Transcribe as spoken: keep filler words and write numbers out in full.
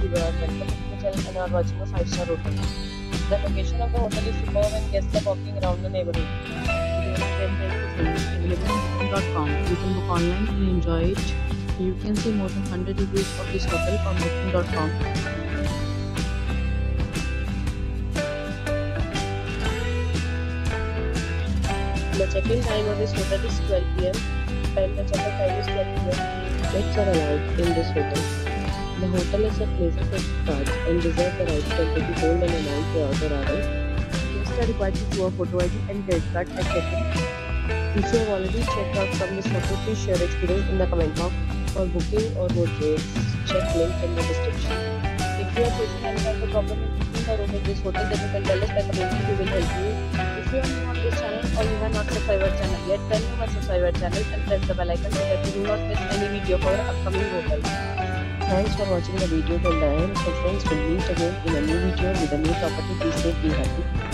you are welcome to the channel and are watching a five star hotel. The location of the hotel is superb and guests are walking around the neighborhood. There are ten types of rooms available on booking dot com. You can book online and enjoy it. You can see more than one hundred reviews of this hotel on booking dot com. The check-in time of this hotel is twelve p m and the check-out time is twelve p m Pets are allowed in this hotel. The hotel accepts major credit cards and reserves the right to temporarily hold an amount throughout the arrival. Guests are required to show a photo I D and credit card at check-in. If you have already checked out from this hotel, please share your experience in the comment box. For booking or more details, check link in the description. If you are facing any type of problem in booking a room in this hotel, then you can tell us by commenting. We will help you. If you are new on this channel or you have not subscribed our channel yet, then you must subscribe our channel and press the bell icon so that you do not miss any video for our upcoming hotels. Thanks for watching the video till the end. So friends, will meet again in a new video with a new property. Be safe, be happy.